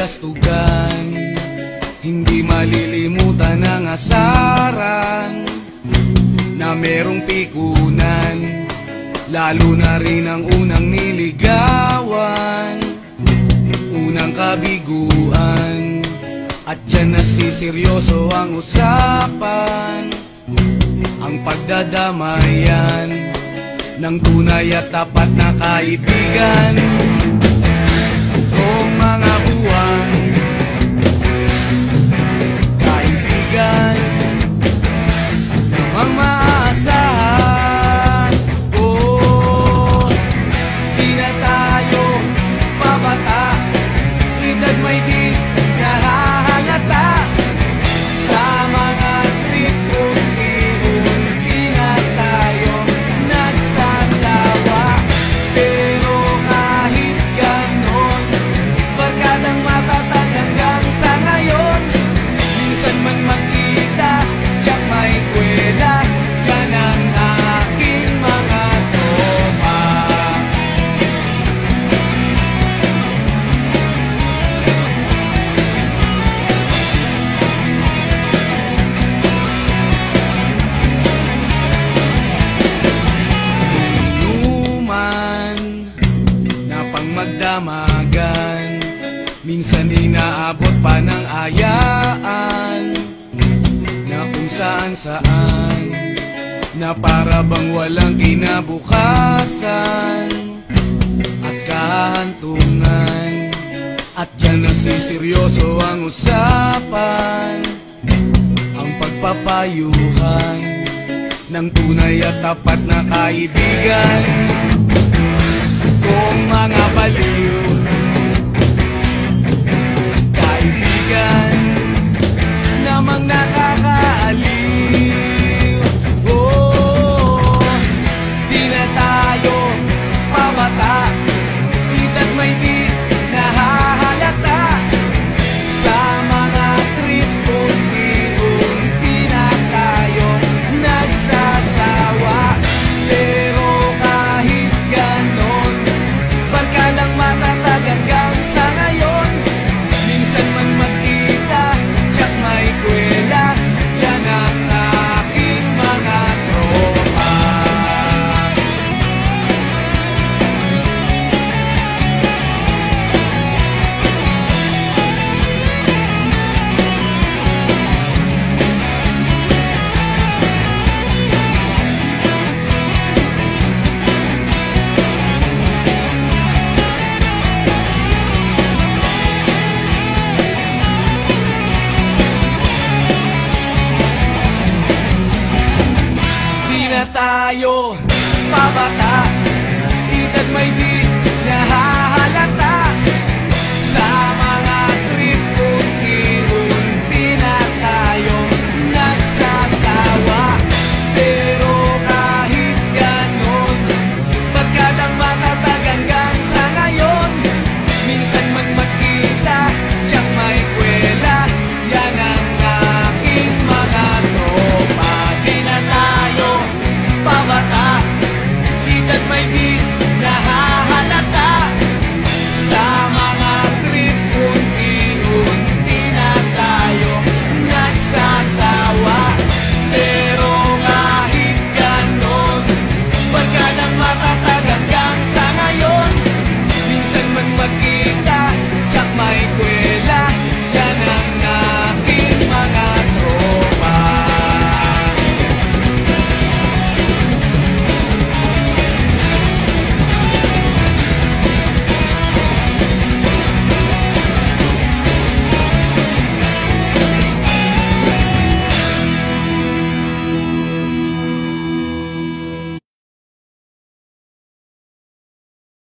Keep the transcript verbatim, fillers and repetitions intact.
kastugan, hindi malilimutan ang asaran na merong pikunan, lalo na rin ang unang niligawan, unang kabiguan. At dyan nasiseryoso ang usapan, ang pagdadamayan ng tunay at tapat na kaibigan. Kung mga buwan, kaibigan namang maaasahan. Oh, di na tayo pabata, edad may di nahahalata. Sa mga trip unti-unti na tayo nagsasawa. Pero kahit ganon, barkadang matatag hanggang sa ngayon. Minsan man magkita, tiyak may kwela, yan ang aking mga tropa. Inuman na pang magdamagan, minsan inaabot pa ng ayaan, na kung saan saan, na para bang walang kinabukasan at kahantungan. At dyan nasiseryoso ang usapan, ang pagpapayuhan ng tunay at tapat na kaibigan. Kung mga baliw, kaibigan namang nakakaaliw. Oh, di na tayo pabata, edad may di nahahalata. Sa mga trip unti-unti na tayo nagsasawa. Pero kahit ganon, barkadang matatag hanggang sa ngayon. Minsan man magkita, tiyak may kwela, yan ang aking mga tropa. Di na tayo pabata, edad may di